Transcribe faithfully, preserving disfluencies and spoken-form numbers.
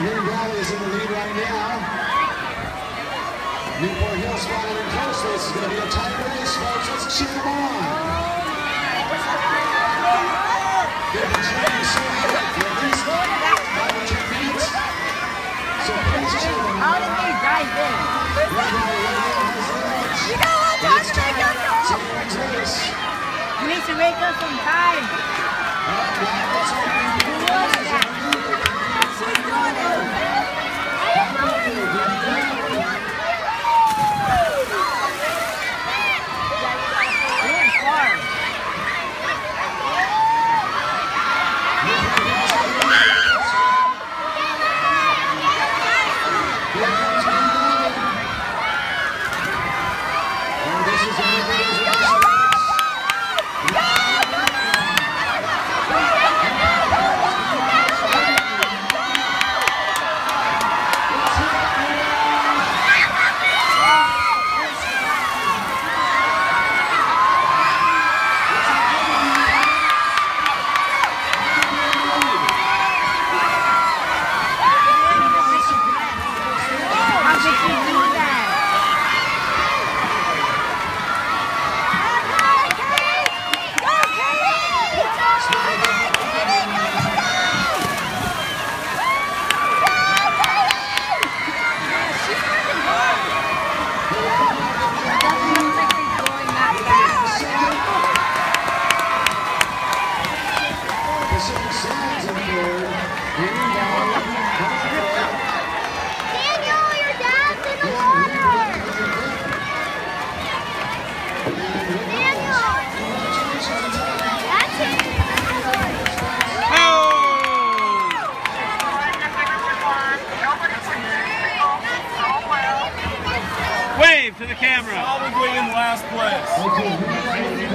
Green Valley is in the lead right now. Newport Hills following closely. This is going to be a tight race, folks. Let's cheer them on. They've been training so hard for at least five or ten minutes. So please cheer them on. How did they dive in? Green Valley right now has the edge. You know what? How did they go It's a next race. You need to make us some time. Wave to the camera. Probably in last place.